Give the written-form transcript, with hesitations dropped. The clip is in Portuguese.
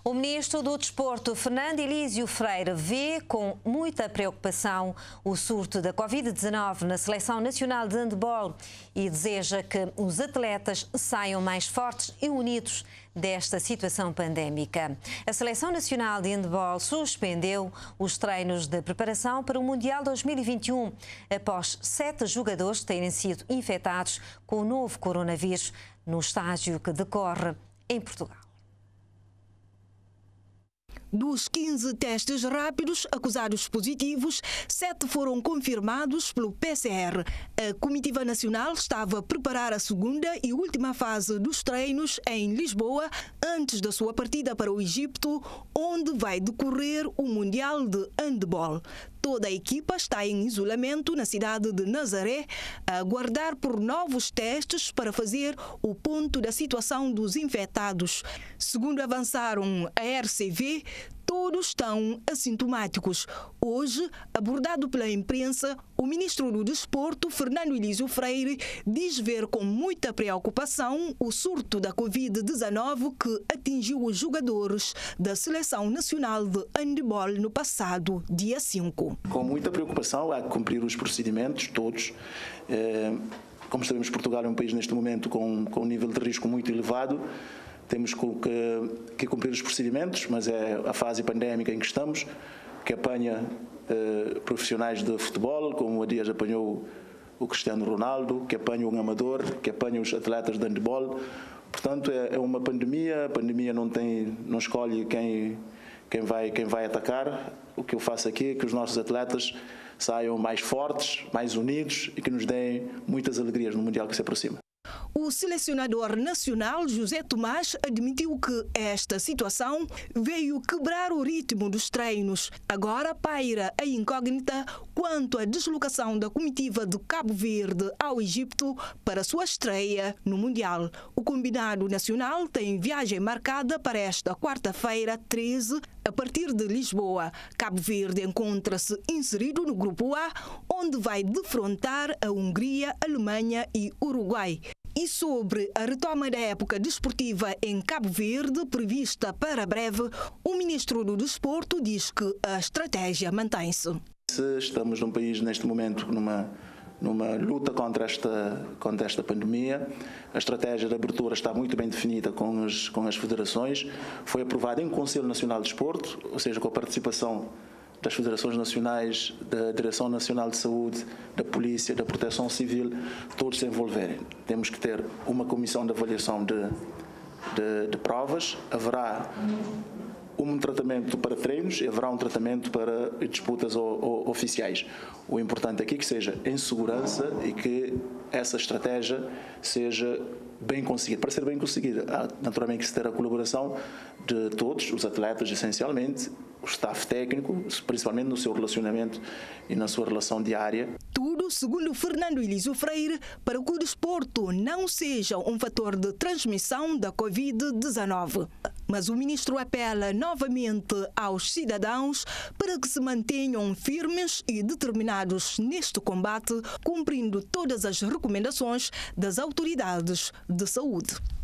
O ministro do Desporto, Fernando Elísio Freire, vê com muita preocupação o surto da Covid-19 na Seleção Nacional de Handebol e deseja que os atletas saiam mais fortes e unidos desta situação pandémica. A Seleção Nacional de Handebol suspendeu os treinos de preparação para o Mundial 2021 após 7 jogadores terem sido infectados com o novo coronavírus no estágio que decorre em Portugal. Dos 15 testes rápidos acusados positivos, 7 foram confirmados pelo PCR. A Comitiva Nacional estava a preparar a segunda e última fase dos treinos em Lisboa antes da sua partida para o Egito, onde vai decorrer o Mundial de Handebol. Toda a equipa está em isolamento na cidade de Nazaré, a aguardar por novos testes para fazer o ponto da situação dos infectados. Segundo avançaram a RCV, todos estão assintomáticos. Hoje, abordado pela imprensa, o ministro do Desporto, Fernando Elísio Freire, diz ver com muita preocupação o surto da Covid-19 que atingiu os jogadores da Seleção Nacional de Handebol no passado dia 5. Com muita preocupação, há que cumprir os procedimentos todos. Como sabemos, Portugal é um país neste momento com um nível de risco muito elevado. Temos que cumprir os procedimentos, mas é a fase pandémica em que estamos, que apanha profissionais de futebol, como há dias apanhou o Cristiano Ronaldo, que apanha um amador, que apanha os atletas de handebol. Portanto, é uma pandemia. A pandemia não escolhe quem vai atacar. O que eu faço aqui é que os nossos atletas saiam mais fortes, mais unidos e que nos deem muitas alegrias no Mundial que se aproxima. O selecionador nacional José Tomás admitiu que esta situação veio quebrar o ritmo dos treinos. Agora paira a incógnita quanto à deslocação da comitiva de Cabo Verde ao Egito para sua estreia no Mundial. O combinado nacional tem viagem marcada para esta quarta-feira, 13, a partir de Lisboa. Cabo Verde encontra-se inserido no Grupo A, onde vai defrontar a Hungria, Alemanha e Uruguai. E sobre a retoma da época desportiva em Cabo Verde, prevista para breve, o ministro do Desporto diz que a estratégia mantém-se. Estamos num país, neste momento, numa luta contra esta pandemia. A estratégia de abertura está muito bem definida com as federações. Foi aprovada em Conselho Nacional de Desporto, ou seja, com a participação das federações nacionais, da Direção Nacional de Saúde, da Polícia, da Proteção Civil, todos se envolverem. Temos que ter uma comissão de avaliação de provas, haverá um tratamento para treinos e haverá um tratamento para disputas oficiais. O importante aqui é que seja em segurança e que essa estratégia seja bem conseguida. Para ser bem conseguida, há naturalmente que se ter a colaboração de todos, os atletas essencialmente, o staff técnico, principalmente no seu relacionamento e na sua relação diária. Tudo, segundo Fernando Elísio Freire, para que o desporto não seja um fator de transmissão da Covid-19. Mas o ministro apela novamente aos cidadãos para que se mantenham firmes e determinados neste combate, cumprindo todas as recomendações das autoridades de saúde.